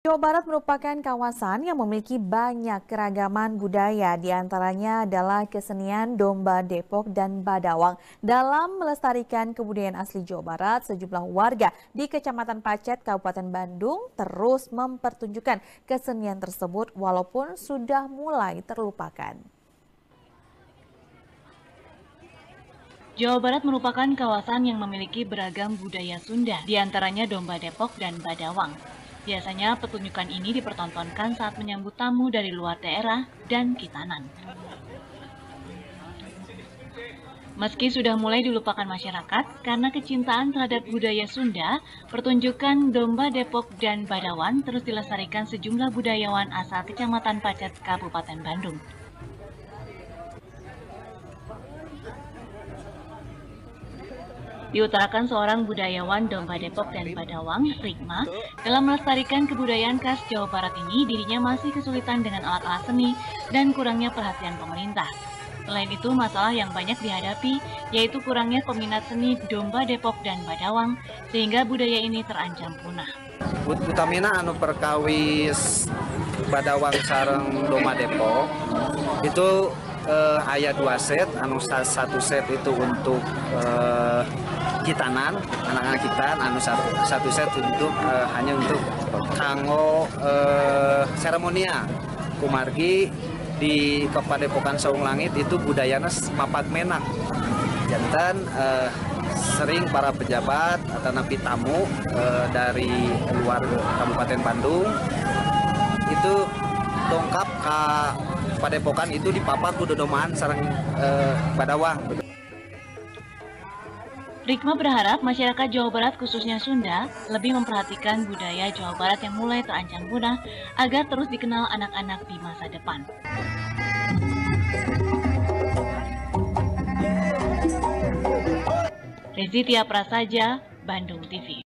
Jawa Barat merupakan kawasan yang memiliki banyak keragaman budaya, di antaranya adalah kesenian domba Depok dan Badawang. Dalam melestarikan kebudayaan asli Jawa Barat, sejumlah warga di Kecamatan Pacet, Kabupaten Bandung terus mempertunjukkan kesenian tersebut walaupun sudah mulai terlupakan. Jawa Barat merupakan kawasan yang memiliki beragam budaya Sunda, di antaranya domba Depok dan Badawang. Biasanya pertunjukan ini dipertontonkan saat menyambut tamu dari luar daerah dan kitanan. Meski sudah mulai dilupakan masyarakat, karena kecintaan terhadap budaya Sunda, pertunjukan domba Depok dan Badawang terus dilestarikan sejumlah budayawan asal Kecamatan Pacet, Kabupaten Bandung. Diutarakan seorang budayawan domba Depok dan Badawang, Rikma, dalam melestarikan kebudayaan khas Jawa Barat ini, dirinya masih kesulitan dengan alat-alat seni dan kurangnya perhatian pemerintah. Selain itu, masalah yang banyak dihadapi yaitu kurangnya peminat seni domba Depok dan Badawang, sehingga budaya ini terancam punah. Utamina anu perkawis Badawang sareng domba Depok itu aya 2 set, anu 1 set itu untuk kitanan, anak-anak kitan, anu satu set untuk hanya untuk kanggo seremonia. Kumargi di Kepadepokan Saung Langit itu budayana mapak menak. Jantan sering para pejabat atau napi tamu dari luar Kabupaten Bandung itu dongkap ke Padepokan itu dipapak ku dodomaan sareng Badawang. Rikma berharap masyarakat Jawa Barat khususnya Sunda lebih memperhatikan budaya Jawa Barat yang mulai terancam punah agar terus dikenal anak-anak di masa depan. Rezi Tia Prasaja, Bandung TV.